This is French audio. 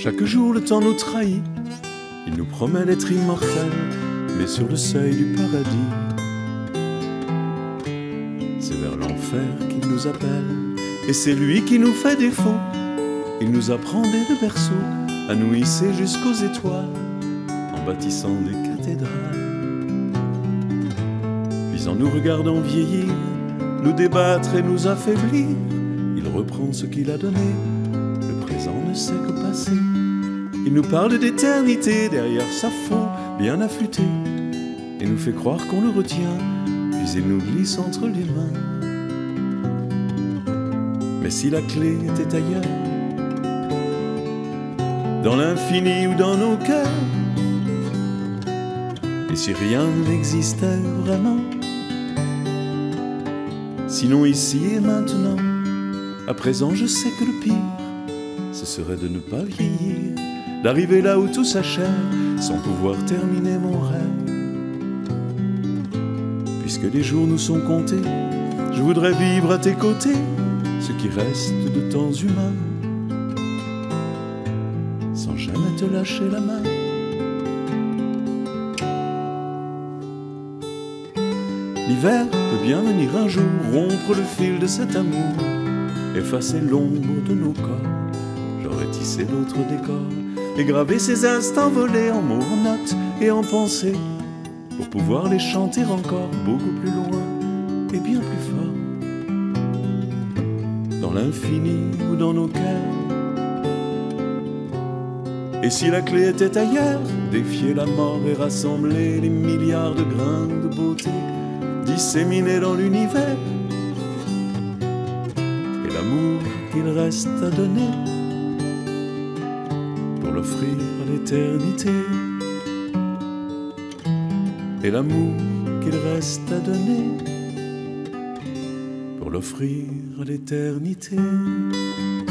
Chaque jour le temps nous trahit, il nous promet d'être immortel, mais sur le seuil du paradis, c'est vers l'enfer qu'il nous appelle, et c'est lui qui nous fait défaut. Il nous apprend dès le berceau à nous hisser jusqu'aux étoiles, en bâtissant des cathédrales. Puis en nous regardant vieillir, nous débattre et nous affaiblir, il reprend ce qu'il a donné, le présent ne sait que passer. Il nous parle d'éternité derrière sa faux bien affûtée, et nous fait croire qu'on le retient, puis il nous glisse entre les mains. Mais si la clé était ailleurs, dans l'infini ou dans nos cœurs, et si rien n'existait vraiment, sinon ici et maintenant, à présent je sais que le pire, ce serait de ne pas vieillir, d'arriver là où tout s'achève, sans pouvoir terminer mon rêve. Puisque les jours nous sont comptés, je voudrais vivre à tes côtés, ce qui reste de temps humain, sans jamais te lâcher la main. L'hiver peut bien venir un jour, rompre le fil de cet amour, effacer l'ombre de nos corps. J'aurais tissé d'autres décors et gravé ces instants volés en mots, en notes et en pensées, pour pouvoir les chanter encore beaucoup plus loin et bien plus fort, dans l'infini ou dans nos cœurs. Et si la clé était ailleurs, défier la mort et rassembler les milliards de grains de beauté disséminés dans l'univers, et l'amour qu'il reste à donner pour l'offrir à l'éternité, et l'amour qu'il reste à donner pour l'offrir à l'éternité.